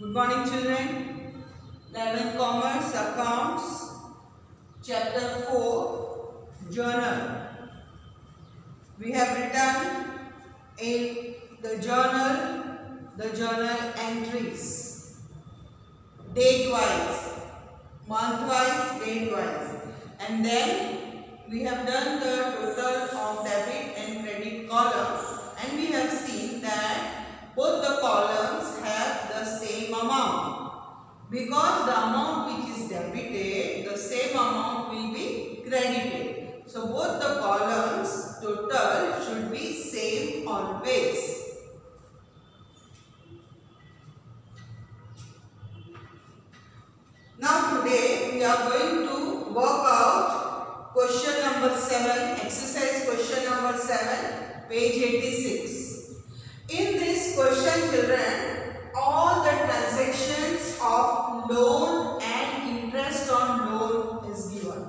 Good morning, children. 11th Commerce Accounts, Chapter 4, Journal. We have written in the journal entries, date-wise, month-wise, date-wise, and then we have done the total of debit and credit column, and we have seen that both the columns have the same amount. Because the amount which is debited, the same amount will be credited. So both the columns total should be same always. Now today we are going to work out question number 7, exercise question number 7, page 86. In this question, children, all the transactions of loan and interest on loan is given.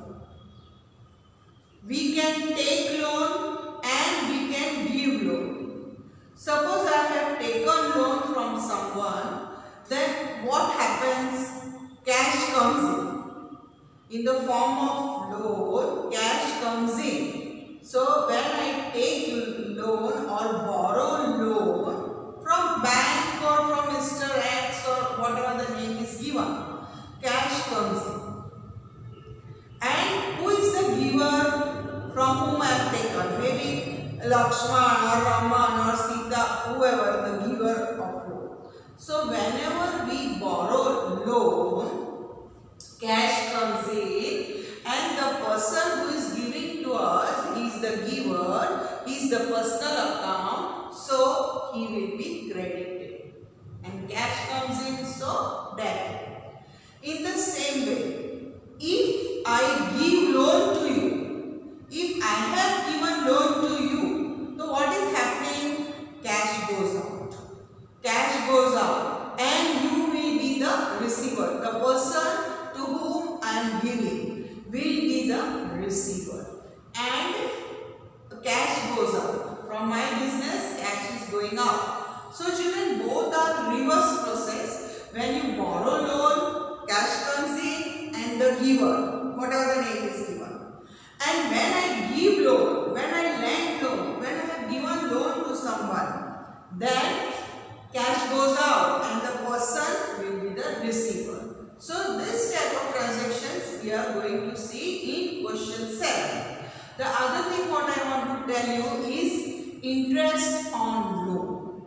We can take loan and we can give loan. Suppose I have taken loan from someone, then what happens? Cash comes in the form of loan, cash comes in. So when I take loan or borrow loan from bank or from Mr. X or whatever the name is given, cash comes in. And who is the giver from whom I have taken? Maybe Lakshman or Raman or Sita, whoever the giver of loan. So whenever we borrow loan, cash comes in and the person who is giving to us, he is the giver, he is the personal account, so he will be credited. And cash comes in, so debit. In the same way, if I give loan to you, if I have given loan to you, so what is happening? Cash goes out. Cash goes out and you will be the receiver. The person to whom I am giving will be the receiver. And cash goes out. From my business, cash is going out. So children, both are reverse process. When you borrow loan, cash comes in and the giver, whatever the name is given. And when I give loan, when I lend loan, when I have given loan to someone, then cash goes out and the person will be the receiver. So this type of transactions we are going to see in question 7. The other thing what I want to tell you is interest on loan.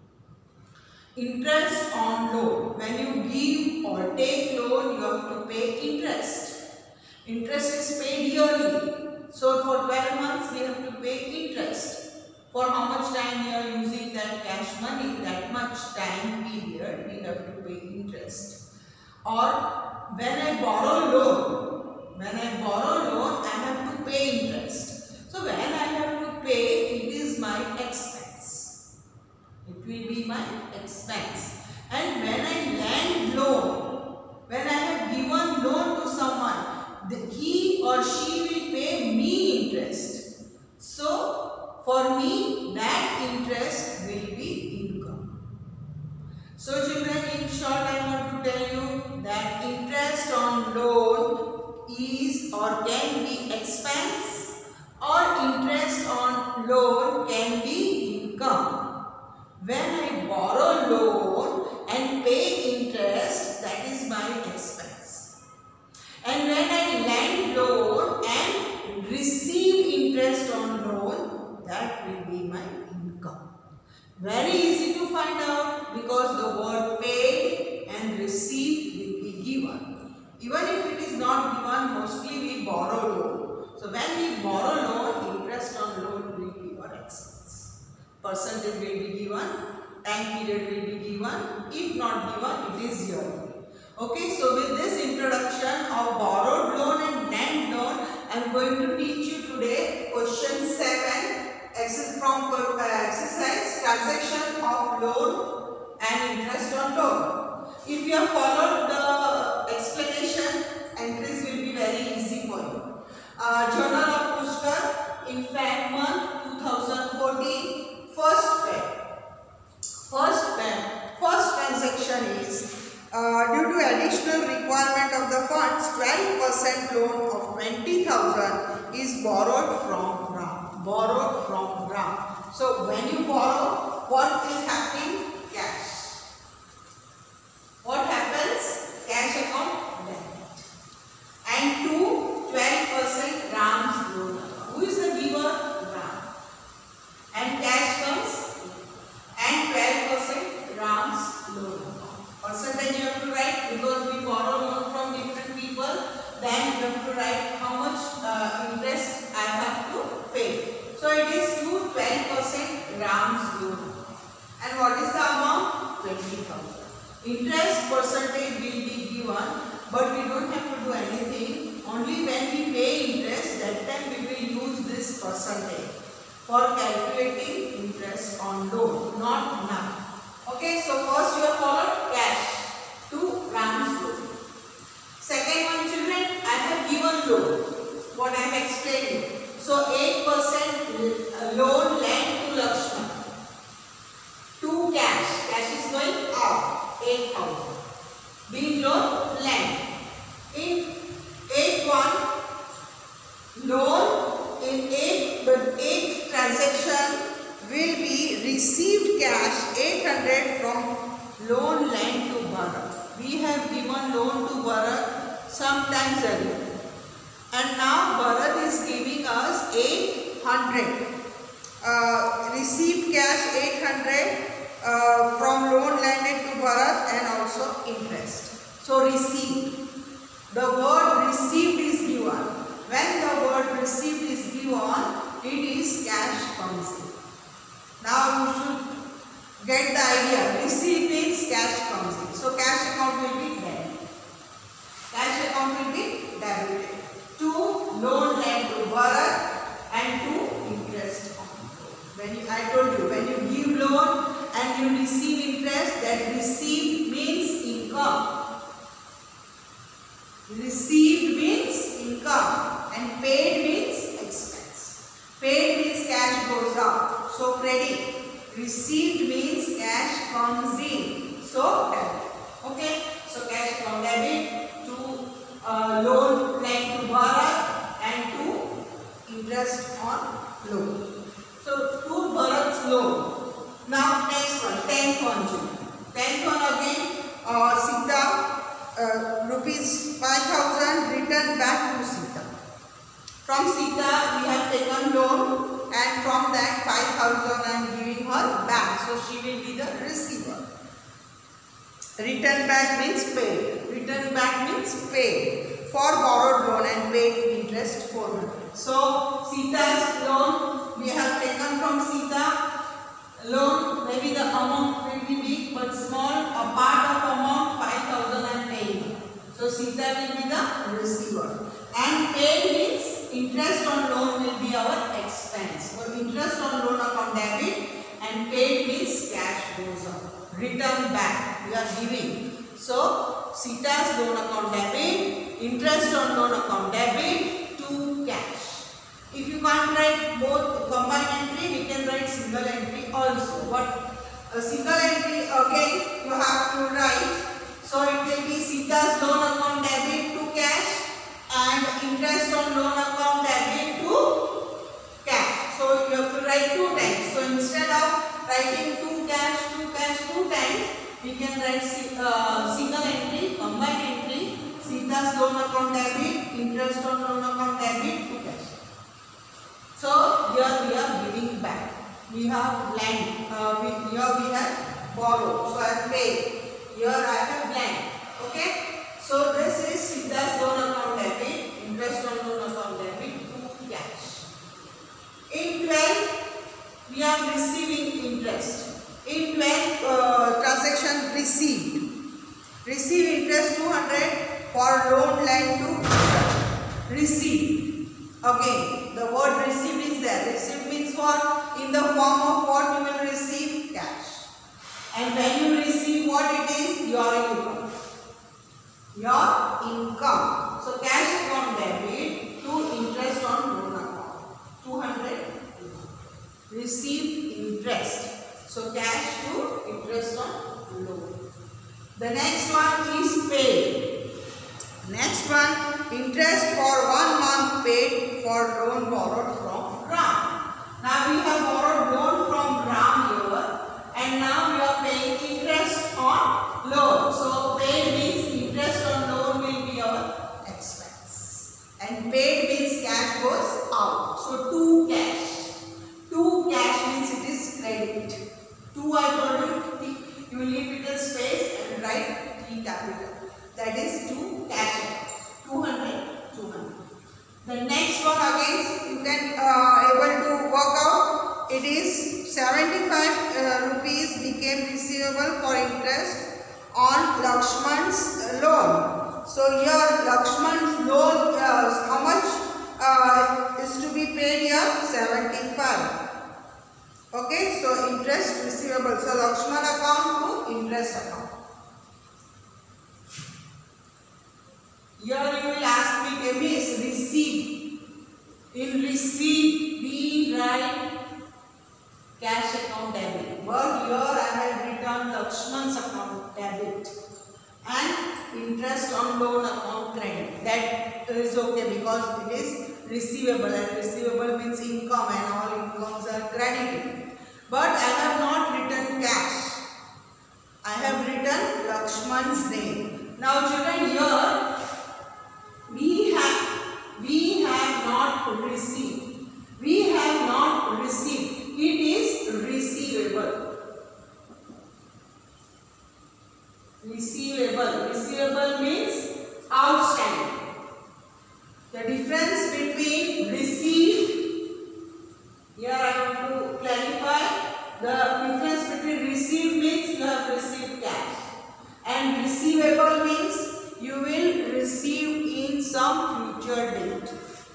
Interest on loan. When you give or take loan, you have to pay interest. Interest is paid yearly. So for 12 months we have to pay interest. For how much time we are using that cash money, that much time period we have to pay interest. Or when I borrow loan, I have to pay interest. So when I have to pay, it is my expense. It will be my expense. And when I lend loan, when I have given loan to someone, he or she will pay me interest. So for me, that interest will be income. So children, in short, I want to tell you that interest on loan is or can be expense, or interest on loan can be income. When I borrow loan and pay interest, that is my expense. And when I lend loan and receive interest on loan, that will be my income. Very easy to find out because the word paid and received will be given. Even if it is not given, mostly we borrow loan. So when we borrow loan, interest on loan will be our expense. Percentage will be given, time period will be given. If not given, it is yearly. Okay, so with this introduction of borrowed loan and lent loan, I am going to teach you today question 7. From exercise transaction of loan and interest on loan. If you have followed the explanation, entries will be very easy for you. Journal of Pushkar in Feb month 2014, first Feb. First transaction is Due to additional requirement of the funds, 12% loan of 20,000 is borrowed from Ram. Borrowed from Ram. So when you borrow, what is happening? Cash. What happens? Cash account debit. And to 12% Ram's loan. Who is the giver? Ram. And cash comes and 12% Ram's loan. Percentage you have to write because we borrow loan from different people. Then you have to write how much interest I have to pay. So it is to 12% Ram's loan. And what is the amount? 20,000. Interest percentage will be given, but we don't have to do anything. Only when we pay interest, that time we will use this percentage for calculating interest on loan, not now. Okay, so first you have followed cash to Ram's loan. Second one, children, I have given loan. What I have explained you. So 8% loan lent to Lakshman. To cash. Cash is going out. 8,000. Being loan lent. In 8.1 loan in 8 transaction will be received cash 800 from loan lent to Bharat. We have given loan to Bharat sometimes ago. And now Bharat is giving us 800. Received cash 800 from loan lended to Bharat and also interest. So received. The word received is given. When the word received is given, it is cash comes in. Now you should get the idea. Receipt means cash comes in. So cash account will be debited. Cash account will be debited. To loan lent to Bharat and to interest on loan. I told you, when you give loan and you receive interest, that received means income. Received means income and paid means expense. Paid means cash goes out. So credit. Received means cash comes in. So debit. Okay. So cash from debit to loan lent to Bharat and to interest on loan. So to Bharat's loan. Now next one. 10th one. 10th one again. Sita. Rupees 5,000 returned back to Sita. From Sita we have taken loan and from that 5,000 I am giving her back. So she will be the receiver. Return back means paid. Return back means paid for borrowed loan and paid interest for her. So Sita's loan we have taken from Sita. Loan, maybe the amount will be big but small. A part of amount 5,000 I am paying. So Sita will be the receiver. And paid means interest on loan will be our expense. So interest on loan account debit and paid means cash goes up. Return back we are giving. So Sita's loan account debit, interest on loan account debit to cash. If you can't write both combined entry, we can write single entry also. But a single entry again you have to write. So it will be Sita's loan account debit to cash and interest on loan account debit to cash. So you have to write 2 times. So instead of writing to cash, two times, we can write single entry, combined entry, Sita's loan account debit, interest on loan account debit to cash. So here we are giving back. We have lent. Here we have borrowed. So I have paid. Here I have lent. Okay. So this is Sita's loan account debit, interest on loan account debit to cash. In 12, we are receiving interest. In 12 transaction received. Receive interest 200 for loan lent to received. Again, the word received is there. Received means what? In the form of what you will receive? Cash. And when you receive what it is? Your income. Your income. So cash account debit to interest on loan account. 200. Received interest. So cash to interest on loan. The next one is paid. Next one, interest for 1 month paid for loan borrowed from Ram. Now we have borrowed loan from Ram here, and now we are paying interest on loan. So paid means interest on loan will be our expense, and paid means cash goes out. So to cash. To cash means it is credit. To I told you, you will leave little space and write T capital. That is to cash out. 200, 200. The next one again you can able to work out. It is 75 rupees became receivable for interest on Lakshman's loan. So here Lakshman's loan, how much is to be paid here? 75. Okay, so interest receivable. So Lakshman account to interest account. Here you will ask me, Miss, receipt. In receipt we write cash account debit. But here I have written Lakshman's account debit and interest on loan account credit. That is okay because it is receivable, and receivable means income, and all incomes are credited. But I have not written cash. I have written Lakshman's name. Now children, here we have not received. We have not received. It is receivable. Receivable. Receivable means outstanding. The difference between received, here I want to clarify, the difference between received means you have received cash, and receivable means you will receive in some future date.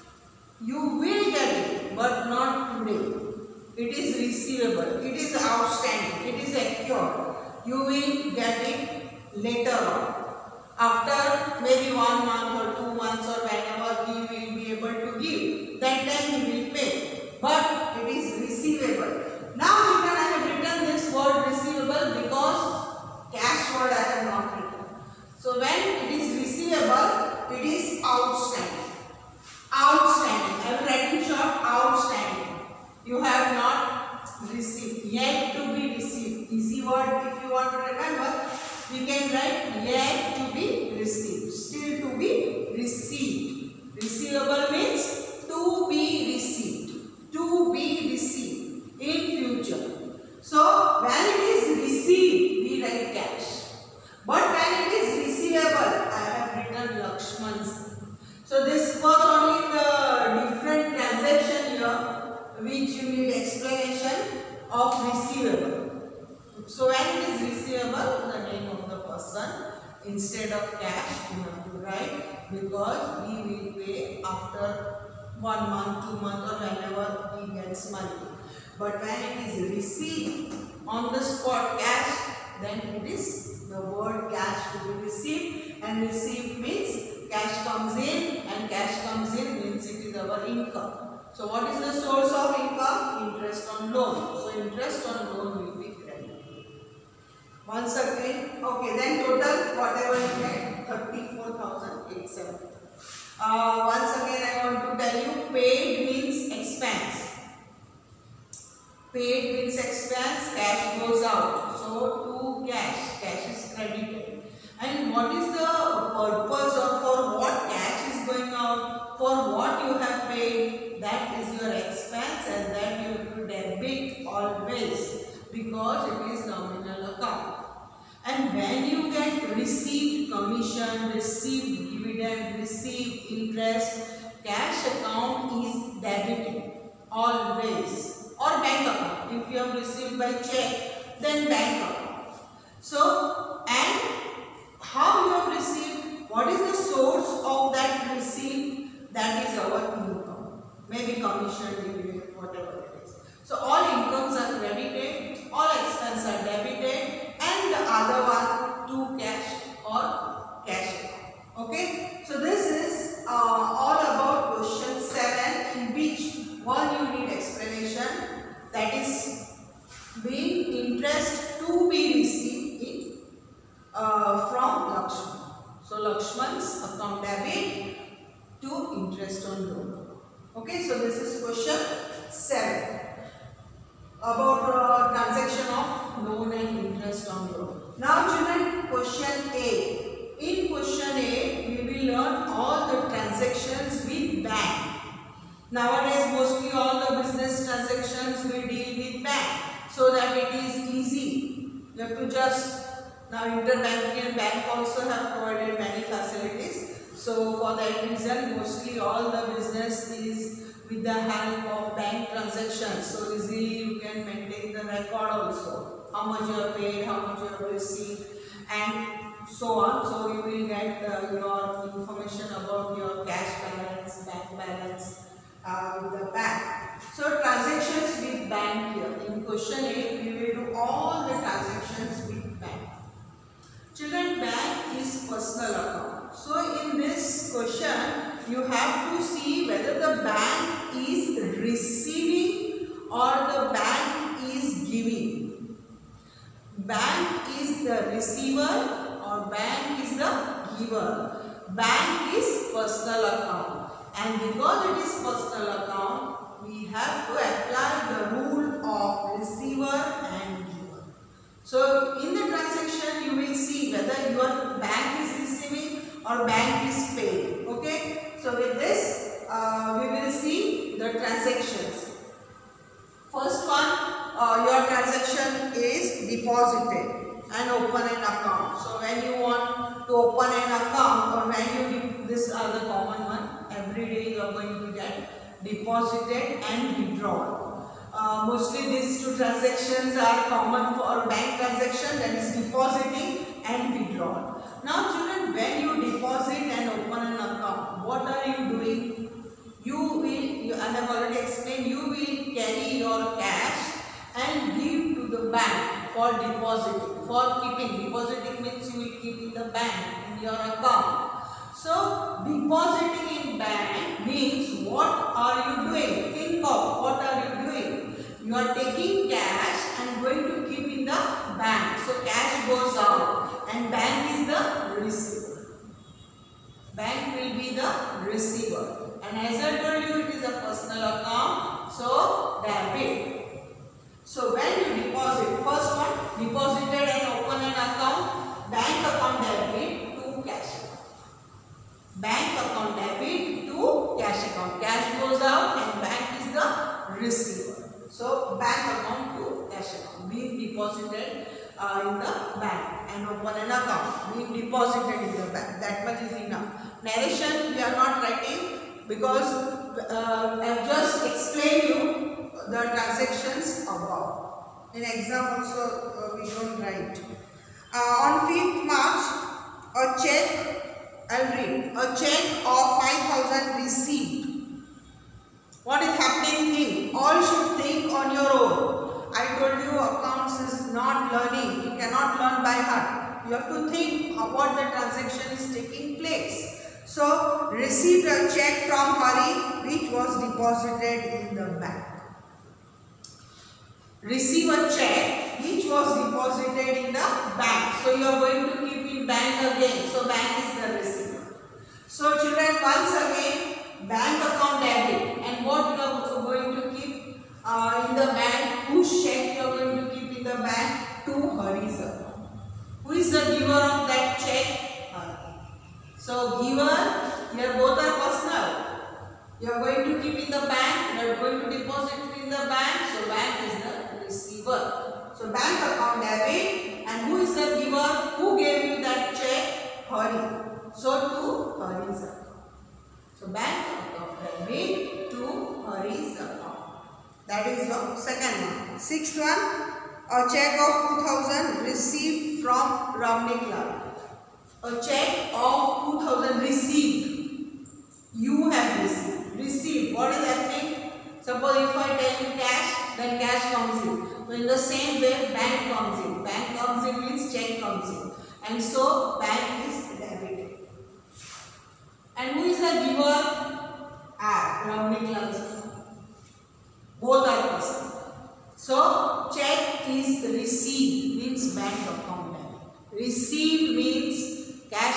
You will get it, but not today. It is receivable. It is outstanding. It is secured. You will get it later on. After maybe 1 month or 2 months or whenever he will be able to give, that time he will pay. But it is receivable. Now children, I have written this word receivable because cash word I have not written. So when it is receivable, it is outstanding. Outstanding. I will write in short, outstanding. You have not received. Yet to be received. Easy word if you want to remember. We can write yet to be received. Still to be received. Receivable means to be received. To be received in future. So when it is received, we write cash. But when it is receivable, I have written Lakshman's. So this was only the different transaction here which you need explanation of receivable. So when it is receivable, the name of the person instead of cash you have to write, because he will pay after 1 month, 2 months or whenever he gets money. But when it is received on the spot cash, then it is the word cash to be received, and received means cash comes in, and cash comes in means it is our income. So what is the source of income? Interest on loan. So interest on loan will be credited. Once again, okay, then total whatever you get, 34,870. Once again I want to tell you, paid means expense. Paid means expense, cash goes out. So to cash, cash is credited. And what is the purpose, or for what cash is going out? For what you have paid, that is your expense, and that you have to debit always, because it is nominal account. And when you get received commission, received dividend, received interest, cash account is debited always, or bank account. If you have received by check, then bank account. So, and how you have received, what is the source of that receipt? That is our income. Maybe commission, dividend, whatever it is. So all incomes are credited, all expenses are debited, and the other one to cash or cash account. Okay. So this is all about question 7, in which one you need explanation, that is being interest to be received in Lakshman. So Lakshman's account debit to interest on loan. Okay, so this is question 7 about transaction of loan and interest on loan. Now children, question 8. In question 8, we will learn all the transactions with bank. Nowadays, mostly all the business transactions we deal with bank, so that it is easy. You have to just, now interbank and bank also have provided many facilities. So for that reason, mostly all the business is with the help of bank transactions. So easily you can maintain the record also. How much you have paid, how much you have received, and so on. So you will get your information about your cash balance, bank balance with the bank. So transactions with bank here. In question 8, we will do all the transactions with bank. Children, bank is personal account. So in this question, you have to see whether the bank is receiving or the bank is giving. Bank is the receiver or bank is the giver. Bank is personal account, and because it is personal account, we have to apply the rule of receiver and giver. So in the transaction, you will see whether your bank is receiving or bank is paying. Okay, so with this we will see the transactions. First one, your transaction is deposited and open an account. So when you want to open an account, or when you, these are the common one, every day you are going to get deposited and withdrawn. Mostly these two transactions are common for bank transaction, that is depositing and withdrawal. Now children, when you deposit and open an account, what are you doing? You will, I have already explained, you will carry your cash and give to the bank for depositing, for keeping. Depositing means you will keep in the bank, in your account. So depositing in bank means, what are you doing? Think of what are you doing? You are taking cash and going to keep in the bank. So cash goes out and bank is the receiver. Bank will be the receiver. And as I told you, it is a personal account. So debit. So when you deposit, first one, deposited and open an account, bank account debit to cash account. Bank account debit to cash account. Cash goes out and bank is the receiver. So bank account to cash account, being deposited in the bank and open an account, being deposited in the bank. That much is enough. Narration we are not writing because I have just explained you the transactions above. In exam also we don't write. On 5th March, a check, I'll read, a check of 5,000 received. What is happening here? All should think on your own. I told you accounts is not learning. You cannot learn by heart. You have to think of what the transaction is taking place. So, received a check from Hari which was deposited in the bank. Receive a check which was deposited in the bank. So, you are going to keep in bank again. So, bank is the receiver. So, children, once again, bank account debit, and what you are going to keep in the bank, whose check you are going to keep in the bank? To Hari's account. Who is the giver of that check? Hari. So giver, here both are personal. You are going to keep in the bank, you are going to deposit it in the bank, so bank is the receiver. So bank account debit, and who is the giver? Who gave you that check? Hari. So to Hari's account. So bank account debit to Hari's account. That is your second one. 6th one, a check of 2,000 received from Ramniklal. A check of 2,000 received. You have received. Received. What is happening? Suppose if I tell you cash, then cash comes in. So in the same way, bank comes in. Bank comes in means check comes in. And so bank is debited. And who is the giver? Ramniklal. Both are personal. So check is received means bank account debit. Received means cash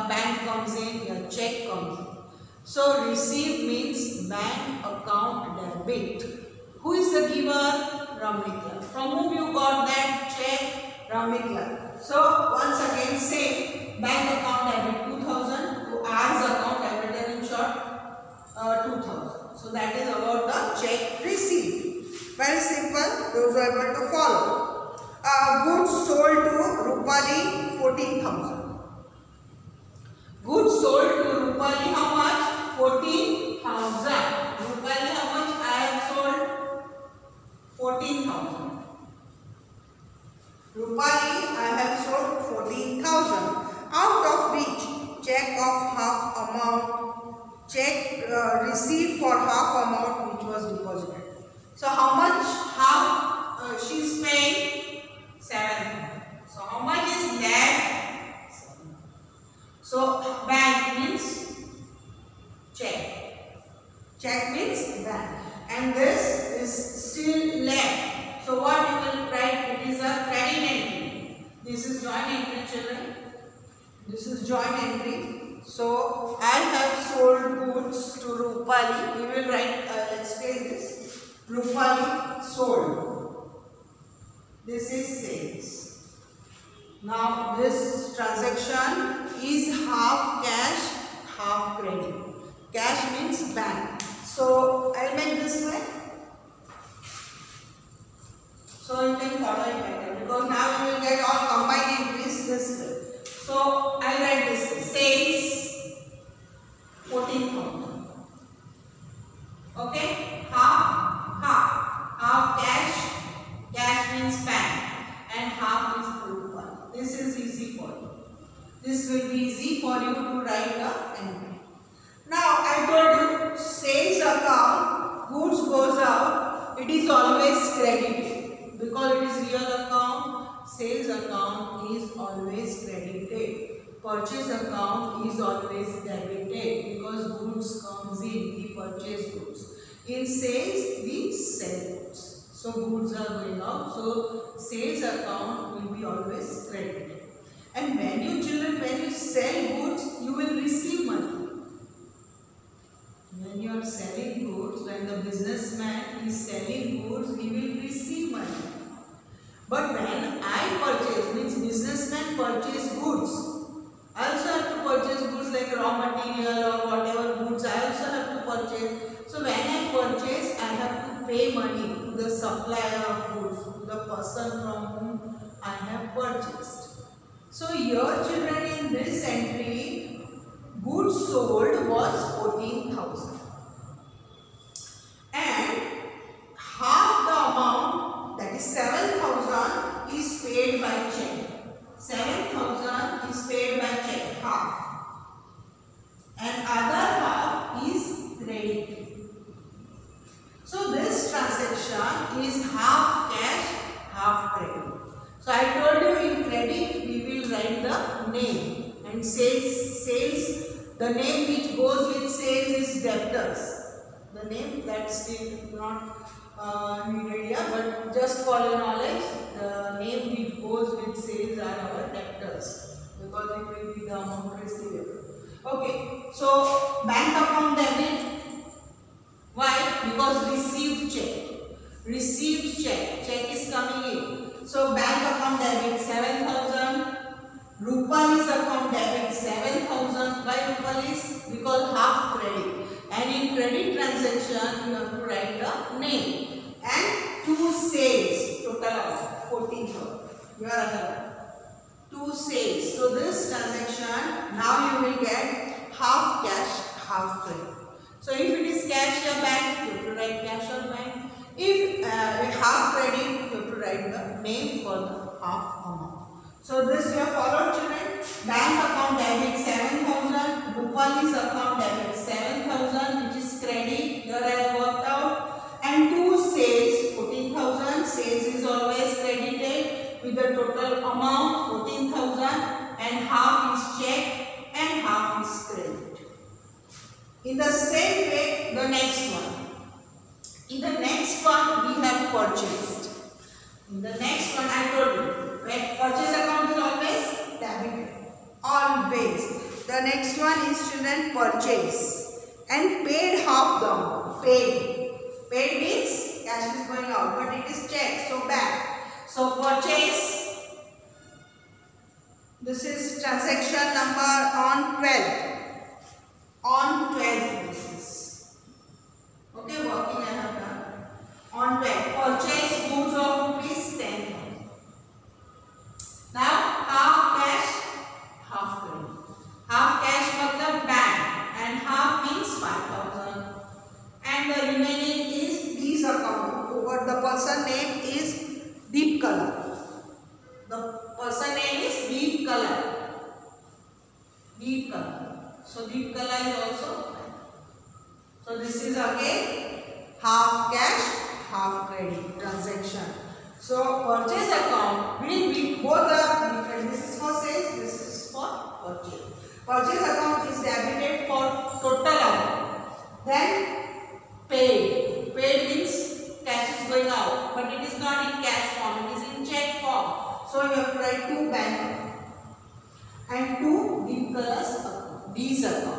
your bank comes in, your check comes in. So received means bank account debit. Who is the giver? Ramnikla. From whom you got that check? Ramnikla. So once again say bank account debit 2000 to ours account debited in short 2000. So that is about the check received. Very simple. Those are able to follow. Goods sold to Rupali 14,000. Goods sold to Rupali how much? 14,000. Rupali how much I have sold? 14,000. Rupali I have sold 14,000. Out of which check of half amount, check received for half amount which was deposited. So how much half she is paying? 7,000. So how much is left? 7,000. So bank means check. Check means bank. And this is still left. So what you will write? It is a credit entry. This is joint entry, children. This is joint entry. So I have sold goods to Rupali. We will write, explain this. Rupali sold. This is sales. Now this transaction is half cash, half credit. Cash means bank. So I will make this way. So you can follow it better because now you will get all combined entries this way. So I write this way. Sales 14,000. Okay, half cash. Cash means bank and half is Rupali. This is easy for you. This will be easy for you to write the entry. Now I told you sales account, goods goes out, it is always credited because it is real account. Sales account is always credited. Purchase account is always debited because goods comes in, we purchase goods. In sales we sell goods. So goods are going out. So sales account will be always credited. And when you children, when you sell goods, you will receive money. When you are selling goods, when the businessman is selling goods, he will receive money. But when I purchase, means businessman purchase goods. I also have to purchase goods like raw material or whatever goods I also have to purchase. So when I purchase, I have to pay money to the supplier of goods, to the person from whom I have purchased. So here children, in this entry, goods sold was 14,000. And half the amount, that is 7,000, is paid by check. 7,000 is paid by check, half. And other half is credited. So this transaction is half cash, half credit. So I told you in credit we will write the name, and sales, the name which goes with sales is debtors. The name that's still not needed here, but just for your knowledge, the name which goes with sales are our debtors because it will be the amount receivable. Okay, so bank account debit. Why? Because received check. Received check. Check is coming in. So bank account debit 7,000. Rupali's account debit 7,000. Why Rupali's? Because half credit. And in credit transaction, you have to write the name. And 2 sales. Total of 14,000. You are aware. 2 sales. So this transaction, now you will get half cash, half credit. So if it is cash or bank, you have to write cash or bank. If half credit, you have to write the name for the half amount. So this you have followed children. Bank account debit 7,000. Rupali's account debit 7,000, which is credit. Here I have worked out. And 2 sales 14,000. Sales is always credited with the total amount 14,000, and half is check and half is credit. In the same way, the next one. In the next one, we have purchased. In the next one, I told you, when purchase account is always debited. Always. The next one is children purchase and paid half the amount. Paid means cash is going out, but it is check, so back. So purchase, this is transaction number on 12th. On 12th basis. Okay, working I have done. On 12th, purchase goods of rupees 10,000. Now half cash, half credit. Half cash matlab bank and half means 5,000. And the remaining is these account. Over the person name is Deep Color. The person name is Deep Color. Deep Color. So Deep Color is also fine. So this is again half cash, half credit transaction. So purchase account will be, both are different. This is for sales, this is for purchase. Purchase account is debited for total amount. Then paid. Paid means cash is going out, but it is not in cash form, it is in check form. So you have to write 2 bank account and 2 Deep Color's account. These account.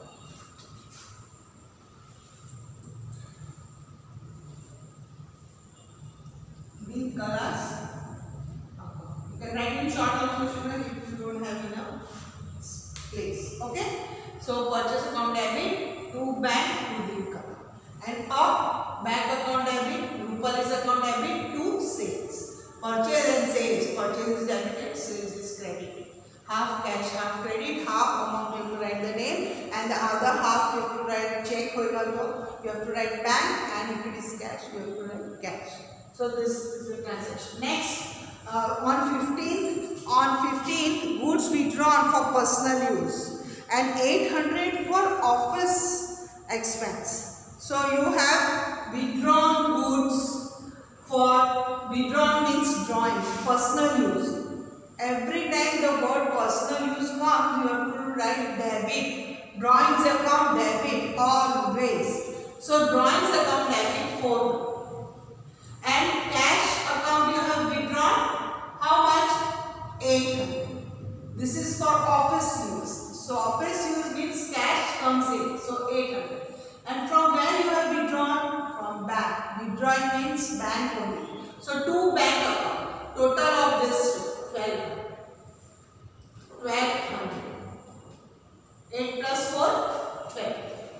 Deep Color's account. You can write in short also children if you don't have enough place. Okay. So purchase account debit, 2 bank, 2 Deep Color. And up bank account debit, Rupal's account debit, 2 sales. Purchase and sales. Purchase is debited, sales is credited. Half cash, half credit, half amount you have to write the name, and the other half you have to write check, you have to write bank, and if it is cash, you have to write cash. So this is the transaction. Next, on 15th, goods withdrawn for personal use and 800 for office expense. So you have withdrawn goods for, withdrawn means drawing, personal use. Every time the word personal use comes, you have to write debit. Drawings account debit always. So drawings account debit 4. And cash account you have withdrawn, how much? 800. This is for office use. So office use means cash comes in. So 800. And from where you have withdrawn? From bank. Withdrawing means bank only. So 2 bank account. Total of this 1200. 8 plus 4, 12.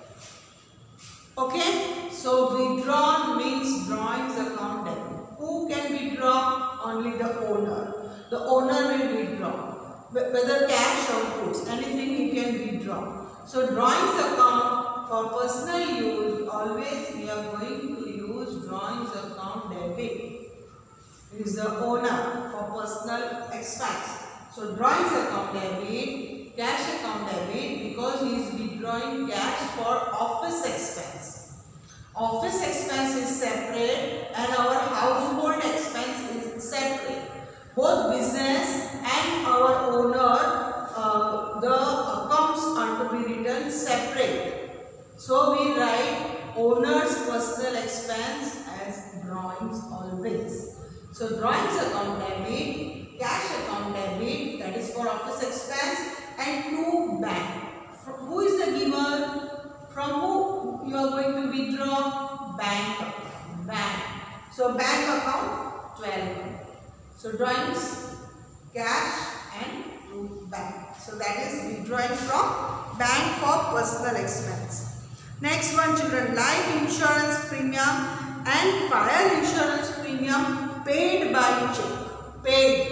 Okay. So withdrawn means drawings account debit. Who can withdraw? Only the owner. The owner will withdraw. Whether cash or goods, anything he can withdraw. So drawings account for personal use, always we are going to use drawings account debit. It is the owner for personal expense. So drawings account debit, cash account debit, because he is withdrawing cash for office expense. Office expense is separate and our household expense is separate. Both business and our owner, the accounts are to be written separate. So we write owner's personal expense as drawings always. So drawings account debit, cash account debit, that is for office expense, and 2 bank. Who is the giver? From who you are going to withdraw? Bank account. Bank. So bank account 12. So drawings, cash and 2 bank. So that is withdrawing from bank for personal expense. Next one children, life insurance premium and fire insurance premium paid by check.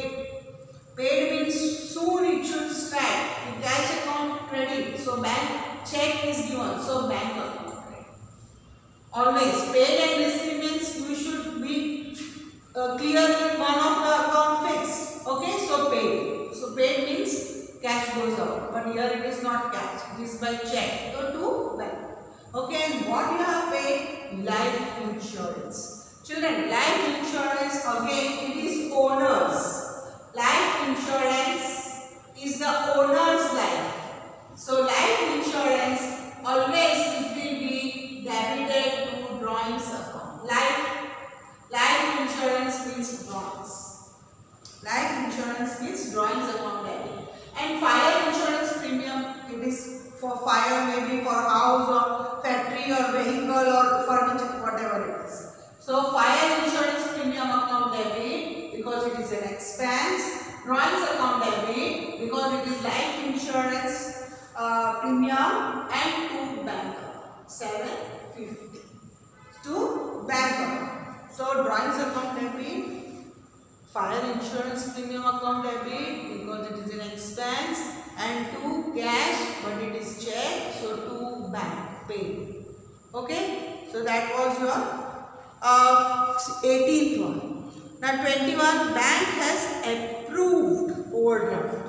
Paid means soon it should start. In cash account credit. So bank check is given. So bank account credit. Always paid and received means you should be clear with one of the account fixed. Okay, so paid. So paid means cash goes out. But here it is not cash. It is by check. So 2 bank. Okay, and what you have paid? Life insurance. Children, life insurance again it is owners. Life insurance is the owner's life. So life insurance always it will be debited to drawings account. Life insurance means drawings. Life insurance means drawings account debit. And fire insurance premium fire, maybe for house or factory or vehicle or furniture, whatever it is. So fire insurance premium account debit because it is an expense. Drawings account debit because it is life insurance premium, and to bank account 750 to bank account. So drawings account debit, fire insurance premium account debit because it is an expense, and to cash but it is check, so to bank pay. Okay, so that was your 18th one. Now 21, bank has approved overdraft.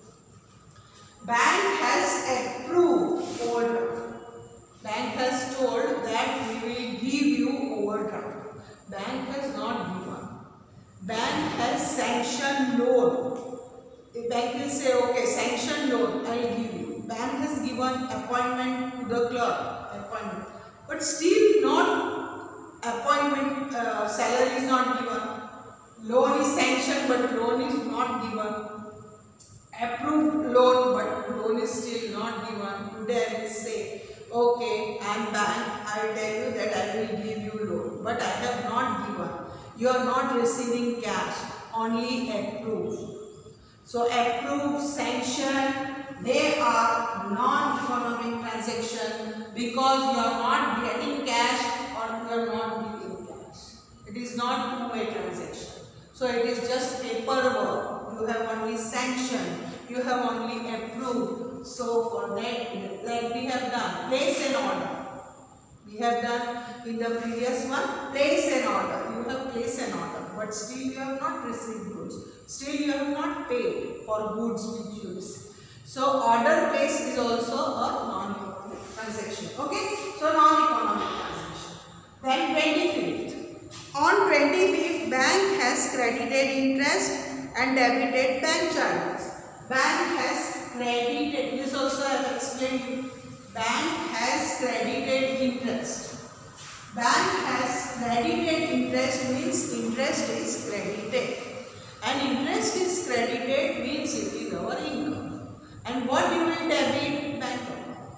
Bank has approved overdraft. Bank has told that we will give you overdraft. Bank has not given. Bank has sanctioned loan. The bank will say, okay, sanction loan, I will give you. Bank has given appointment to the clerk, appointment. But still not appointment, salary is not given. Loan is sanctioned but loan is not given. Approved loan but loan is still not given. Today I will say, okay, I am bank, I will tell you that I will give you loan, but I have not given. You are not receiving cash, only approved. So approved, sanctioned, they are non-economic transaction because you are not getting cash or you are not giving cash. It is not two-way transaction. So it is just paperwork. You have only sanctioned, you have only approved. So for that, like we have done, place an order. We have done in the previous one, place an order. You have placed an order, but still you have not received goods. Still you have not paid for goods which you receive. So order placed is also a non-economic transaction. Okay, so non-economic transaction. Then 25th. On 25th, bank has credited interest and debited bank charges. Bank has credited, this also I have explained. Bank has credited interest. Bank has credited interest means interest is credited. And interest is credited means it is our income. And what you will debit? Bank account.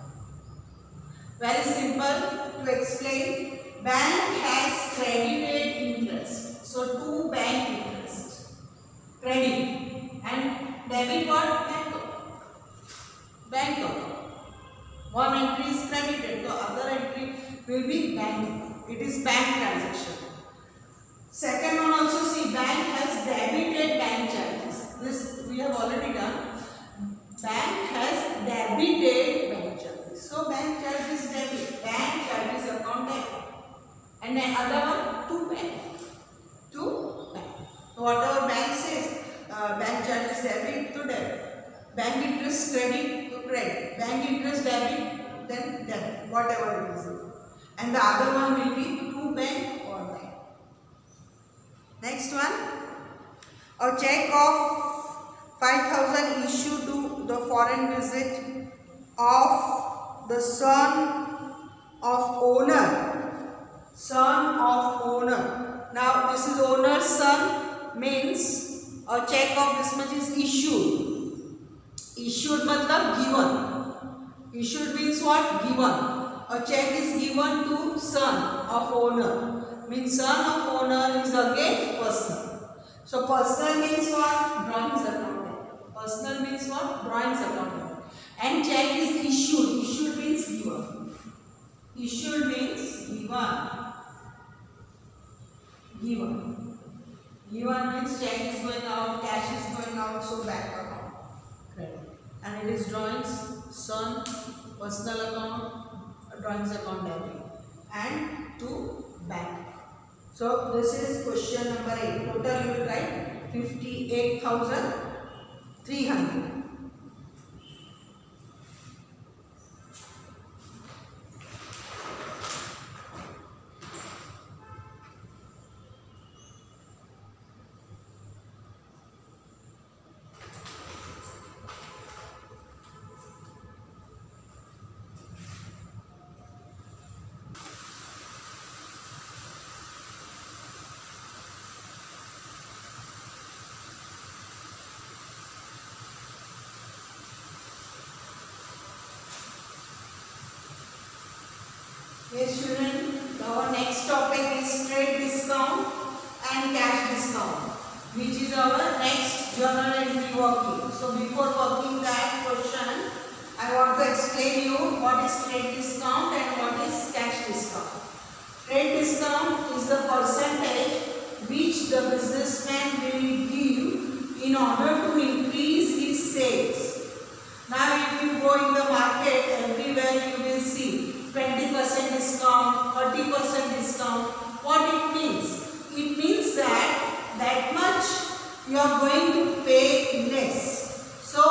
Very simple to explain. Bank has credited interest. So to bank interest. Credit. And debit what? Bank account. Bank account. One entry is credited, the other entry will be bank account. It is bank transaction. Second one also, see, bank has debited bank charges. This we have already done. Bank has debited bank charges. So bank charges debit, bank charges account debit. And the other one to bank. To bank. So whatever bank says, bank charges debit to debit. Bank interest credit to credit. Bank interest debit, then debit. Whatever it is. And the other one will be to bank or bank. Next one. A check of 5,000 issued to the foreign visit of the son of owner. Son of owner. Now this is owner's son means a check of this much is issued. Issued matlab given. Issued means what? Given. A check is given to son of owner. Means son of owner is again person. So personal means what? Drawings account. Personal means what? Drawings account. And check is issued. Issued means given. Issued means given. Given. Given means check is going out, cash is going out, so bank account. Credit. And it is drawings, son, personal account, drawings account debit, and to bank. So this is question number 8. Total you will write 58,300. Yes, children. Our next topic is trade discount and cash discount, which is our next journal entry working. So before working that question, I want to explain you what is trade discount and what is cash discount. Trade discount is the percentage which the businessman will give in order to increase his sales. Now if you go in the market, everywhere you will see 20% discount, 30% discount. What it means? It means that much you are going to pay less. So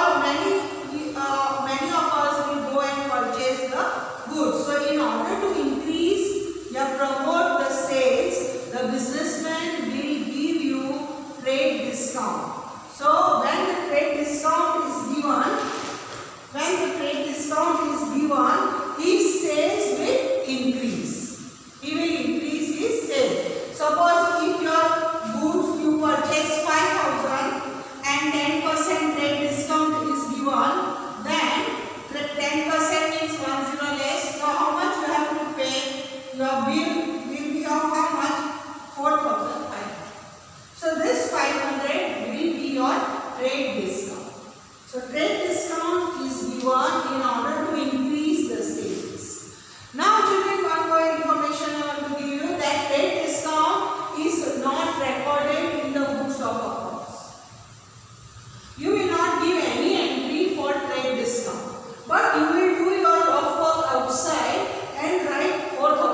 many of us will go and purchase the goods. So in order to increase or promote the sales, the businessman will give you trade discount. So when the trade discount is given, his sales will increase. He will increase his sales. Suppose if your goods you purchase 5,000 and 10% trade discount is given, then 10% means 10 less. So how much you have to pay? Your bill will be of how much? 4,500. So this 500 will be your trade discount. So trade discount is given in order to increase the sales. Now children, one more information I want to give you, that trade discount is not recorded in the books of accounts. You will not give any entry for trade discount, but you will do your rough work outside and write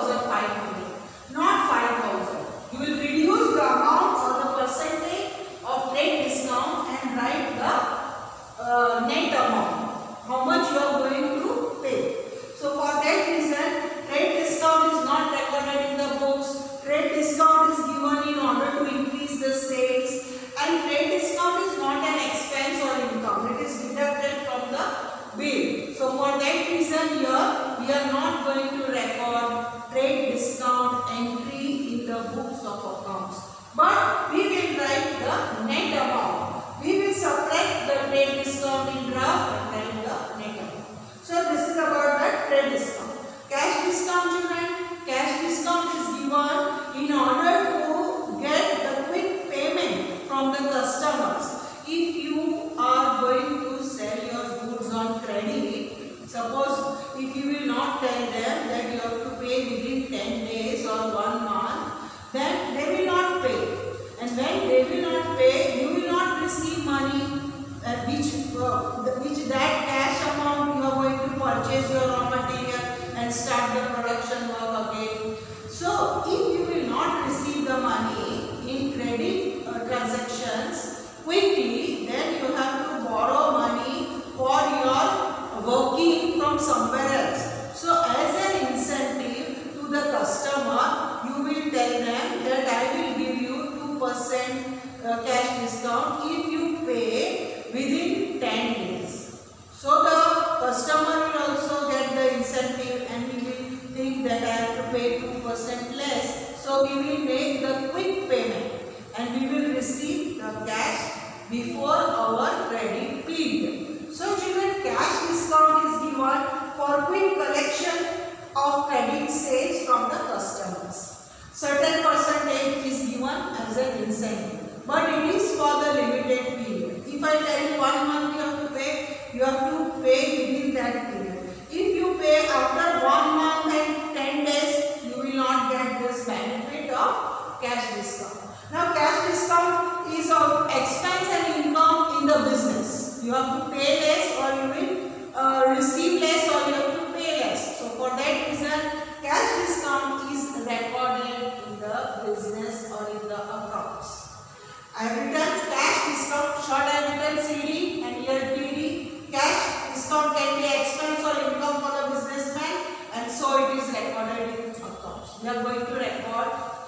4,500, not 5,000. You will reduce the amount or the percentage of trade discount and write the net amount, how much you are going to pay. So for that reason, trade discount is not recorded in the books. Trade discount is given in order to increase the sales, and trade discount is not an expense or income. It is deducted from the bill. So for that reason here, we are not going to record trade discount entry in the books of accounts, but we will write the net amount. We will subtract the trade discount in graph and write the net amount. So this is about the trade discount. Cash discount, children. Cash discount is given in order to get the quick payment from the customers. If you are going to sell your goods on credit, suppose if you will not tell them that you have to pay within 10 days or 1 month, then they will not pay. And when they will not pay, you will not receive money which that cash amount you are going to purchase your raw material and start the production work again. So if you will not receive the money in credit transactions quickly, then you have to borrow money for your working from somewhere else. So as an incentive to the customer, you will tell them that I will give you 2% cash discount if you pay within 10 days. So the customer will also get the incentive and he will think that I have to pay 2% less. So we will make the quick payment and we will receive the cash before our credit period. So children, cash discount is given for quick collection of credit sales from the customers. Certain percentage is given as an incentive, but it is for the limited period. If I tell you 1 month you have to pay, you have to pay within that period. If you pay after 1 month and 10 days, you will not get this benefit of cash discount. Now cash discount is of expense and income in the business. You have to pay less or you will receive less or you have to pay less. So for that reason, cash discount is recorded in the business or in the accounts. I have written cash discount, short I have written CD and here TD. Cash discount can be expense or income for the businessman, and so it is recorded in accounts. We are going to record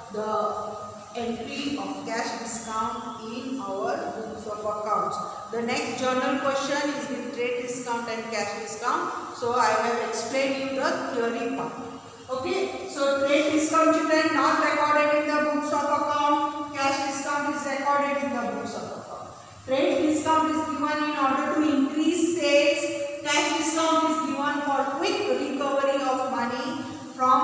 the entry of cash discount in our books of accounts. The next journal question is with trade discount and cash discount. So I have explained you the theory part. Okay, so trade discount, children, not recorded in the books of account. Cash discount is recorded in the books of account. Trade discount is given in order to increase sales. Cash discount is given for quick recovery of money from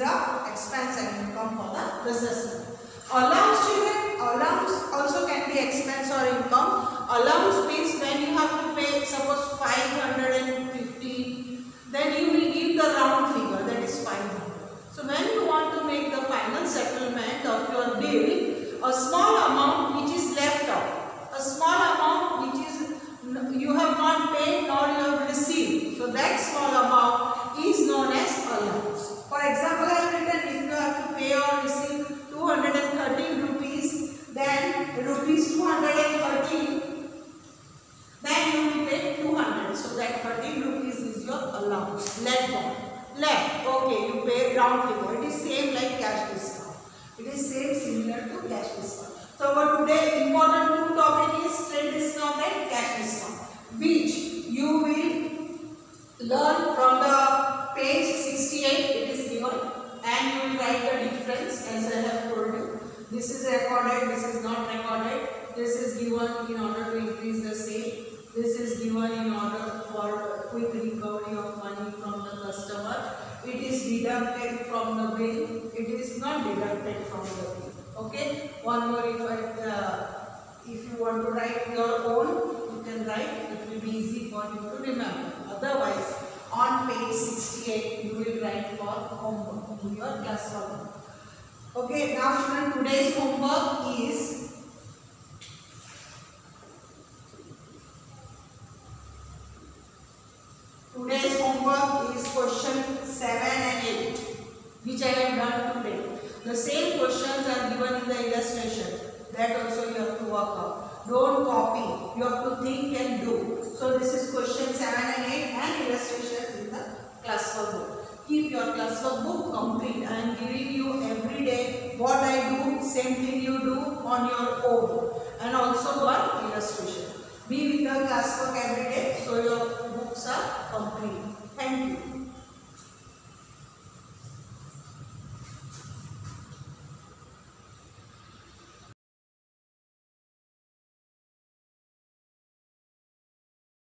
the expense and income for the businessman. Allowance children, allowance also can be expense or income. Allowance means when you have to pay suppose 550, then you will give the round figure, that is 500. So when you want to make the final settlement of your bill, a small amount which is left out, a small amount which is you have not paid nor you have received, so that small amount is known as allowance. For example, I have written if you have to pay or receive 213 rupees, then rupees 213, then you will pay 200. So that 13 rupees is your allowance. Left. Okay, you pay round figure. It is same like cash discount. It is similar to cash discount. So for today, important two topic is trade discount and cash discount, which you will learn from the page 68. It is given, and you will write the difference as I have told you. This is recorded, this is not recorded. This is given in order to increase the sale. This is given in order for quick recovery of money from the customer. It is deducted from the bill. It is not deducted from the bill. Okay. One more, if you want to write your own, you can write. It will be easy for you to remember. Otherwise, on page 68, you will write for homework in your class homework. Okay. Now, children, today's homework is question 7 and 8, which I have done today. The same questions are given in the illustration. That also you have to work out. Don't copy. You have to think and do. So this is question 7 and 8 and illustration in the classwork book. Keep your classwork book complete. I am giving you every day what I do, same thing you do on your own, and also one illustration. Be with the classwork every day so your books are complete.